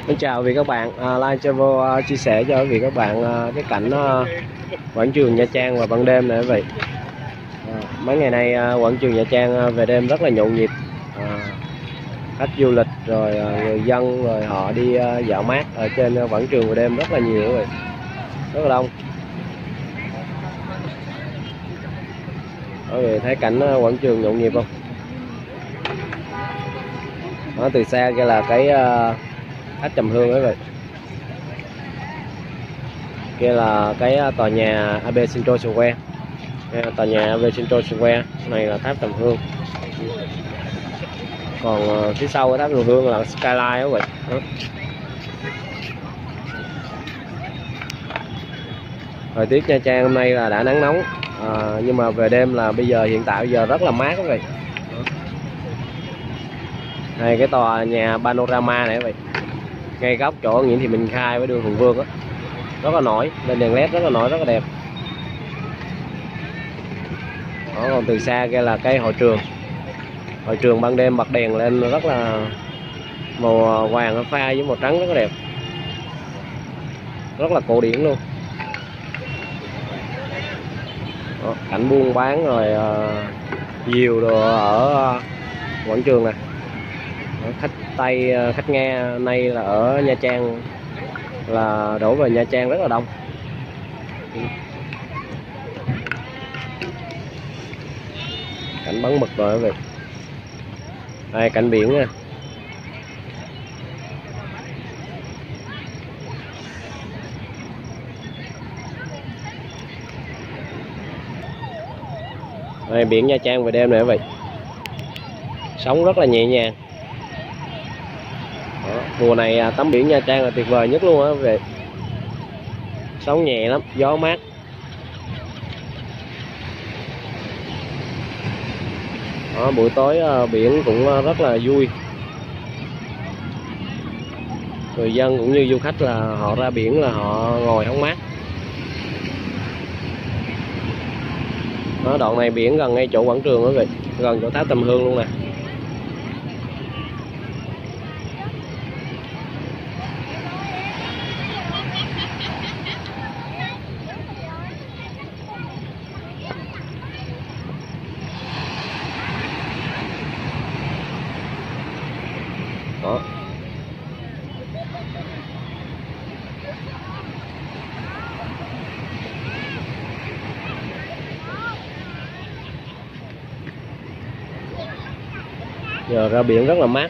Xin chào quý vị các bạn, Live Travel chia sẻ cho quý vị các bạn cái cảnh quảng trường Nha Trang vào ban đêm này quý vị. Mấy ngày nay quảng trường Nha Trang về đêm rất là nhộn nhịp, khách du lịch rồi người dân rồi họ đi dạo mát ở trên quảng trường về đêm rất là nhiều quý vị, rất là đông. Quý vị thấy cảnh quảng trường nhộn nhịp không? Đó, từ xa kia là cái tháp Trầm Hương quý vị. Kia là cái tòa nhà AB Central Square. Tòa nhà AB Central Square này là tháp Trầm Hương. Còn phía sau cái tháp Trầm Hương là Skyline quý vị. Đó. Thời tiết Nha Trang hôm nay là đã nắng nóng, nhưng mà về đêm là hiện tại giờ rất là mát quý vị. Đây cái tòa nhà Panorama này quý vị, ngay góc chỗ Nguyễn Thị Minh Khai với đường Hùng Vương á, rất là nổi, lên đèn led rất là nổi, rất là đẹp. Đó, còn từ xa kia là cái hội trường ban đêm bật đèn lên rất là màu vàng pha với màu trắng rất là đẹp, rất là cổ điển luôn. Đó, cảnh buôn bán rồi diều đồ ở quảng trường này. Đó, khách Tây khách Nga nay là ở Nha Trang là đổ về Nha Trang rất là đông. Cảnh bắn mực rồi quý vị. Đây cảnh biển nha. Đây biển Nha Trang về đêm này quý vị, sóng rất là nhẹ nhàng. Đó, mùa này tắm biển Nha Trang là tuyệt vời nhất luôn á quý vị, sóng nhẹ lắm, gió mát. Đó, buổi tối biển cũng rất là vui, người dân cũng như du khách là họ ra biển là họ ngồi hóng mát. Đó, đoạn này biển gần ngay chỗ quảng trường quý vị, gần chỗ tháp Trầm Hương luôn nè. Đó. Giờ ra biển rất là mát.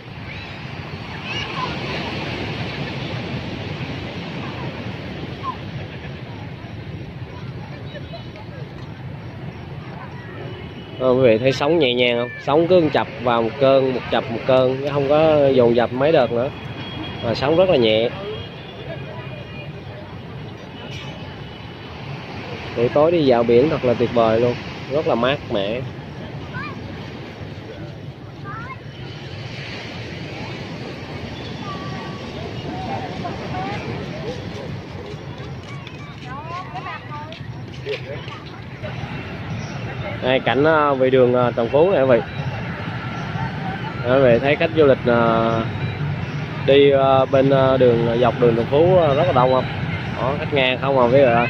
Quý vị thấy sóng nhẹ nhàng không? Sóng cứ chập vào một chập một cơn, chứ không có dồn dập mấy đợt nữa. Mà sóng rất là nhẹ. Buổi tối đi dạo biển thật là tuyệt vời luôn, rất là mát mẻ. Đây cảnh về đường Trần Phú này quý vị. Quý vị thấy khách du lịch đi bên dọc đường Trần Phú rất là đông không? Đó, khách Nga không à quý vị ơi.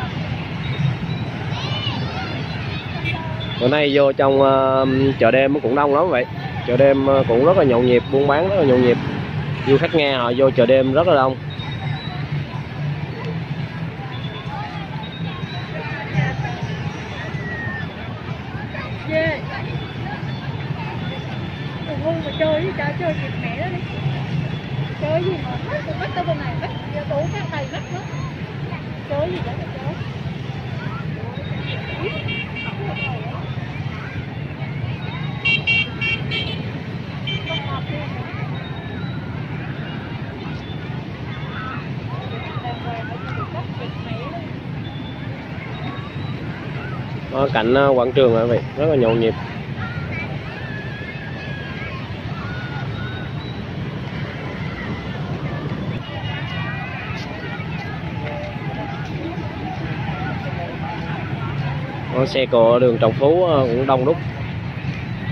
Bữa nay vô trong chợ đêm cũng đông lắm vậy. Chợ đêm cũng rất là nhộn nhịp, buôn bán rất là nhộn nhịp. Du khách Nga họ vô chợ đêm rất là đông. Mà chơi với cha chơi kịp mẹ đó đi. Chơi gì mà tôi bắt tới bên này bắt tủ cái tay bắt đó. Chơi gì vậy mà chơi. Đó, cảnh quảng trường này quý vị, rất là nhộn nhịp. Đó, xe cộ đường Trần Phú cũng đông đúc.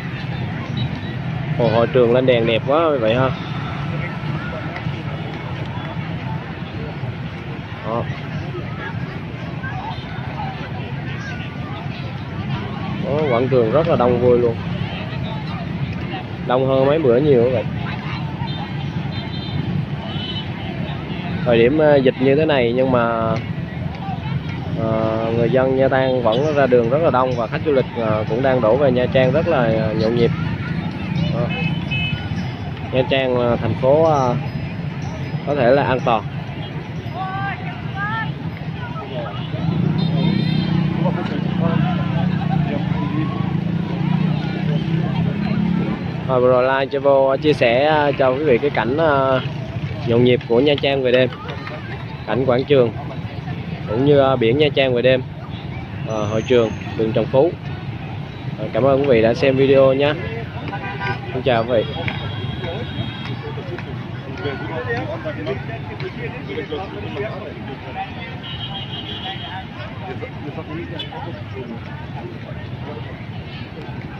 Hội trường lên đèn đẹp quá vậy ha. Đó. Đó, quảng trường rất là đông vui luôn, đông hơn mấy bữa nhiều vậy. Thời điểm dịch như thế này nhưng mà người dân Nha Trang vẫn ra đường rất là đông và khách du lịch cũng đang đổ về Nha Trang rất là nhộn nhịp. Đó. Nha Trang là thành phố có thể là an toàn. Hồi vừa rồi Lai Travel chia sẻ cho quý vị cái cảnh nhộn nhịp của Nha Trang về đêm, cảnh quảng trường cũng như biển Nha Trang về đêm, hội trường đường Trần Phú. Cảm ơn quý vị đã xem video nhé. Xin chào quý vị.